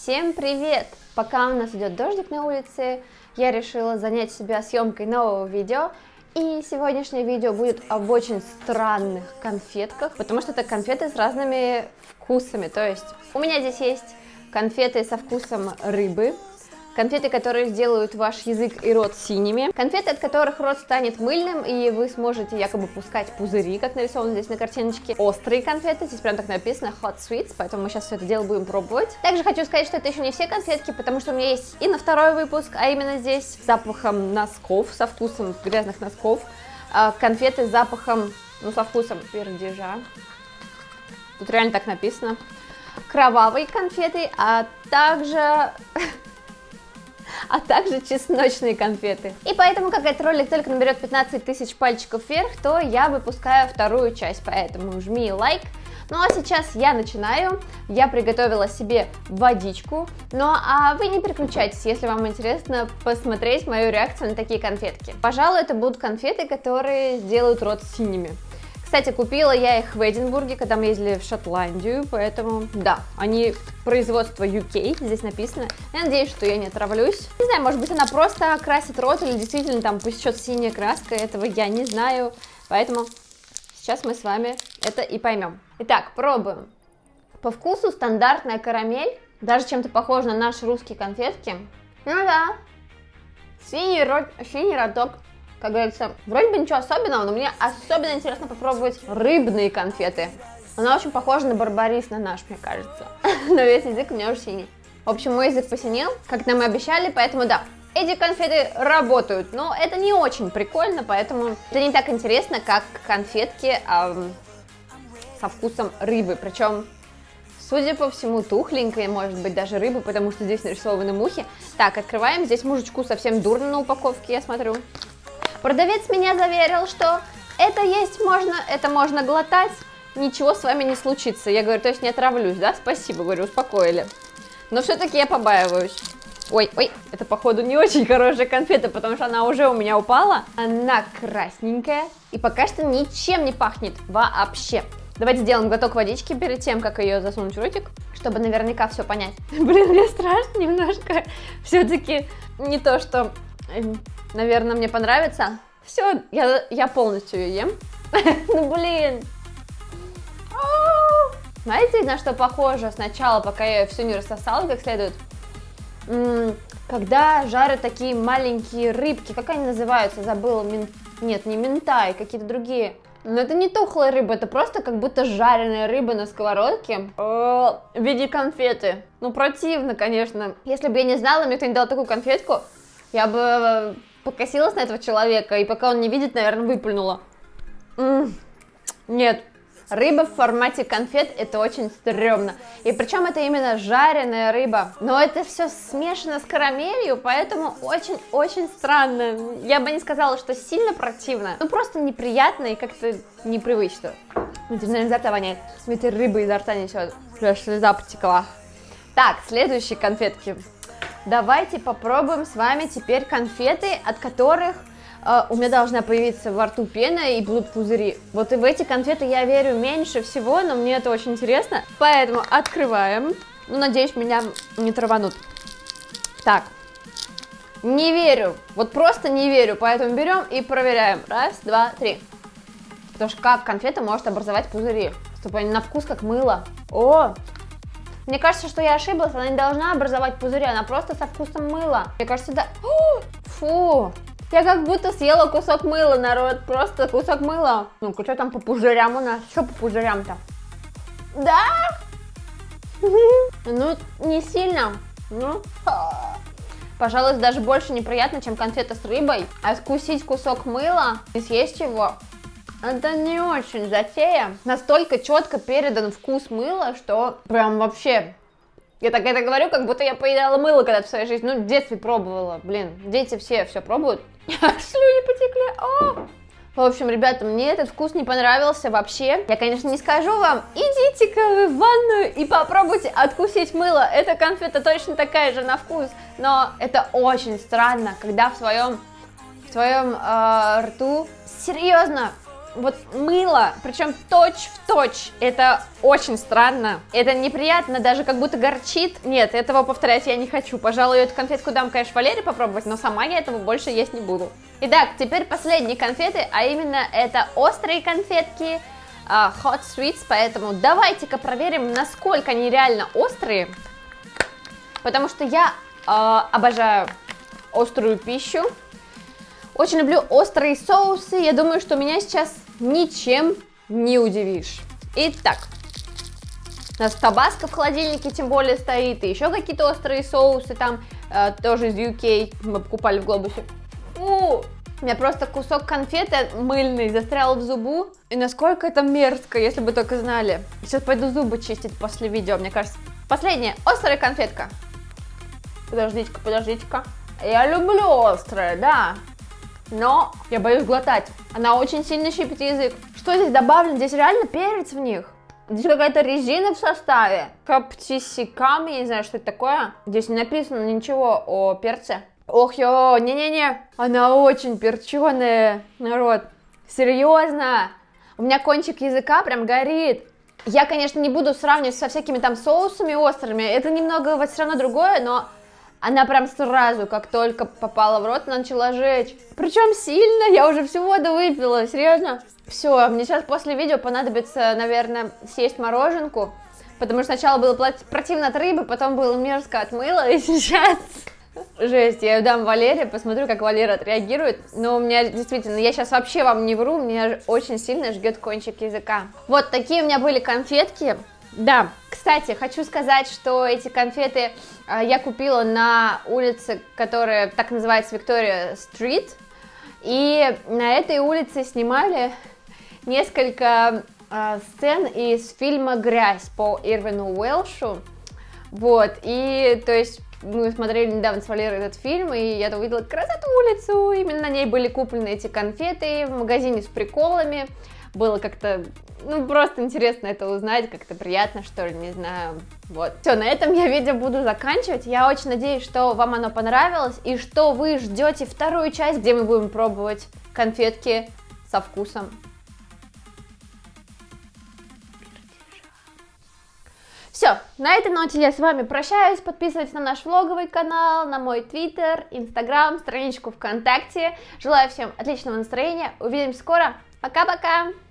Всем привет! Пока у нас идет дождик на улице, я решила занять себя съемкой нового видео. И сегодняшнее видео будет об очень странных конфетках, потому что это конфеты с разными вкусами. То есть у меня здесь есть конфеты со вкусом рыбы, конфеты, которые сделают ваш язык и рот синими, конфеты, от которых рот станет мыльным, и вы сможете якобы пускать пузыри, как нарисовано здесь на картиночке. Острые конфеты, здесь прям так написано hot sweets, поэтому мы сейчас все это дело будем пробовать. Также хочу сказать, что это еще не все конфетки, потому что у меня есть и на второй выпуск, а именно здесь с запахом носков, со вкусом грязных носков, конфеты с запахом, со вкусом пердежа. Тут реально так написано. Кровавые конфеты, а также чесночные конфеты. И поэтому, как этот ролик только наберет 15 тысяч пальчиков вверх, то я выпускаю вторую часть, поэтому жми лайк. Ну а сейчас я начинаю. Я приготовила себе водичку, а вы не переключайтесь, если вам интересно посмотреть мою реакцию на такие конфетки. Пожалуй, это будут конфеты, которые сделают рот синими. Кстати, купила я их в Эдинбурге, когда мы ездили в Шотландию, поэтому, да, они производство UK, здесь написано. Я надеюсь, что я не отравлюсь. Не знаю, может быть, она просто окрасит рот или действительно там пусть синяя краска, этого я не знаю. Поэтому сейчас мы с вами это и поймем. Итак, пробуем. По вкусу стандартная карамель, даже чем-то похожа на наши русские конфетки. Ну да, синий роток. Как говорится, вроде бы ничего особенного, но мне особенно интересно попробовать рыбные конфеты. Она очень похожа на барбарис, на наш, мне кажется. Но весь язык у меня уже синий. В общем, мой язык посинел, как нам и обещали, поэтому да, эти конфеты работают. Но это не очень прикольно, поэтому это не так интересно, как конфетки со вкусом рыбы. Причем, судя по всему, тухленькая, может быть, даже рыба, потому что здесь нарисованы мухи. Так, открываем. Здесь мужичку совсем дурно на упаковке, я смотрю. Продавец меня заверил, что это можно глотать, ничего с вами не случится. Я говорю, то есть не отравлюсь, да? Спасибо, говорю, успокоили. Но все-таки я побаиваюсь. Ой, это походу не очень хорошая конфета, потому что она уже у меня упала. Она красненькая и пока что ничем не пахнет вообще. Давайте сделаем глоток водички перед тем, как ее засунуть в ротик, чтобы наверняка все понять. Блин, мне страшно немножко. Все-таки не то, что... Наверное, мне понравится. Все, я полностью ее ем. Ну, блин. Знаете, на что похоже сначала, пока я ее всю не рассосала как следует? Когда жарят такие маленькие рыбки, как они называются, забыла. Нет, не минтай, какие-то другие. Но это не тухлая рыба, это просто как будто жареная рыба на сковородке в виде конфеты. Ну, противно, конечно. Если бы я не знала, мне кто-нибудь дал такую конфетку, я бы покосилась на этого человека, и пока он не видит, наверное, выплюнула. Нет, рыба в формате конфет, это очень стрёмно. И причем это именно жареная рыба. Но это все смешано с карамелью, поэтому очень-очень странно. Я бы не сказала, что сильно противно, ну просто неприятно и как-то непривычно. Наверное, изо рта воняет. Этой рыбы изо рта несет. Слеза потекла. Так, следующие конфетки. Давайте попробуем с вами теперь конфеты, от которых у меня должна появиться во рту пена и будут пузыри. Вот и в эти конфеты я верю меньше всего, но мне это очень интересно. Поэтому открываем. Ну, надеюсь, меня не траванут. Так, не верю, вот просто не верю, поэтому берем и проверяем. Раз, два, три. Потому что как конфета может образовать пузыри? Чтобы они на вкус как мыло. О! Мне кажется, что я ошиблась, она не должна образовать пузыри, она просто со вкусом мыла. Мне кажется, да... Фу! Я как будто съела кусок мыла, народ, просто кусок мыла. Ну-ка, что там по пузырям у нас? Что по пузырям-то? Да? Ну, не сильно. Ну, пожалуй, даже больше неприятно, чем конфета с рыбой. А скусить кусок мыла и съесть его... Это не очень затея. Настолько четко передан вкус мыла, что прям вообще... Я так это говорю, как будто я поедала мыло когда-то в своей жизни. Ну, в детстве пробовала. Блин, дети все пробуют. Слюни потекли. В общем, ребята, мне этот вкус не понравился вообще. Я, конечно, не скажу вам, идите-ка вы в ванную и попробуйте откусить мыло. Эта конфета точно такая же на вкус. Но это очень странно, когда в своем рту... Серьезно, вот мыло, причем точь в точь. Это очень странно, это неприятно, даже как будто горчит. Нет, этого повторять я не хочу. Пожалуй, эту конфетку дам, конечно, Валере попробовать, но сама я этого больше есть не буду. Итак, теперь последние конфеты, а именно это острые конфетки, Hot Sweets, поэтому давайте-ка проверим, насколько они реально острые, потому что я обожаю острую пищу, очень люблю острые соусы, я думаю, что меня сейчас ничем не удивишь. Итак, у нас табаско в холодильнике тем более стоит, и еще какие-то острые соусы там, тоже из UK, мы покупали в Глобусе. У меня просто кусок конфеты мыльный застрял в зубу, и насколько это мерзко, если бы только знали. Сейчас пойду зубы чистить после видео, мне кажется. Последняя, острая конфетка. Подождите-ка, подождите-ка. Я люблю острое, да, но я боюсь глотать. Она очень сильно щипит язык. Что здесь добавлено? Здесь реально перец в них. Здесь какая-то резина в составе. Каптисикам, я не знаю, что это такое. Здесь не написано ничего о перце. Ох, ё, не-не-не, она очень перченая, народ, серьезно, у меня кончик языка прям горит. Я, конечно, не буду сравнивать со всякими там соусами острыми, это немного вот все равно другое, но она прям сразу, как только попала в рот, она начала жечь. Причем сильно, я уже всю воду выпила, серьезно. Все, мне сейчас после видео понадобится, наверное, съесть мороженку, потому что сначала было противно от рыбы, потом было мерзко от мыла, и сейчас... Жесть, я ее дам Валере, посмотрю, как Валера отреагирует. Но у меня действительно, я сейчас вообще вам не вру, меня очень сильно жгет кончик языка. Вот такие у меня были конфетки. Да, кстати, хочу сказать, что эти конфеты я купила на улице, которая так называется Виктория Стрит. И на этой улице снимали несколько сцен из фильма «Грязь» по Ирвину Уэлшу. Вот, и то есть... Мы смотрели недавно с Валерой этот фильм, и я увидела как раз эту улицу, именно на ней были куплены эти конфеты в магазине с приколами, было как-то, ну, просто интересно это узнать, как-то приятно, что ли, не знаю, вот. Все, на этом я видео буду заканчивать, я очень надеюсь, что вам оно понравилось, и что вы ждете вторую часть, где мы будем пробовать конфетки со вкусом. Все, на этой ноте я с вами прощаюсь, подписывайтесь на наш влоговый канал, на мой твиттер, инстаграм, страничку ВКонтакте. Желаю всем отличного настроения, увидимся скоро, пока-пока!